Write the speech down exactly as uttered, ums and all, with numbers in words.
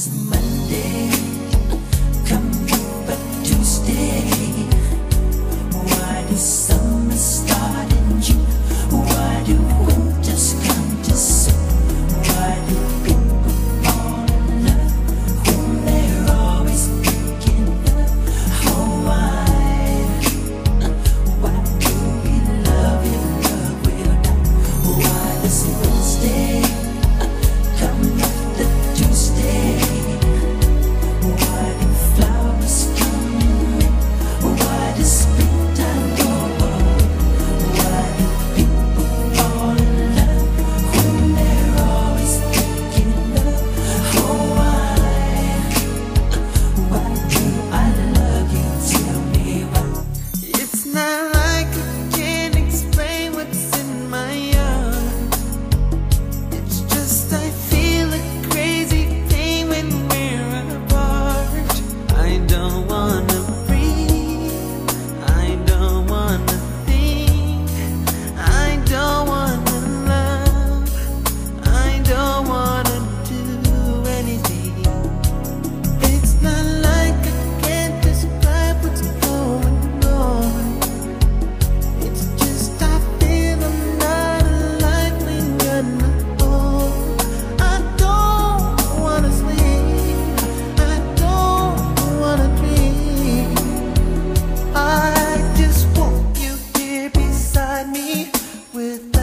does Monday come but Tuesday? Why does summer start in June? Why do winters come too soon? Why do people fall in love when they're always picking up? Oh, why? Why do we love in love will die? Why does Wednesday come after Tuesday? Why do flowers come in May? Why does springtime go away? Why do people fall in love when they're always picking up? Oh, why? Why do I love you? Tell me why. It's not like I can't explain what's in my heart. It's just I feel a crazy pain when we're apart. I don't wanna breathe, I don't wanna think, I don't wanna love, I don't wanna do anything. It's not like I can't describe what's going on. It's just I feel I'm not alive when you're not home. I don't wanna sleep, I don't wanna dream. I just want you here beside me without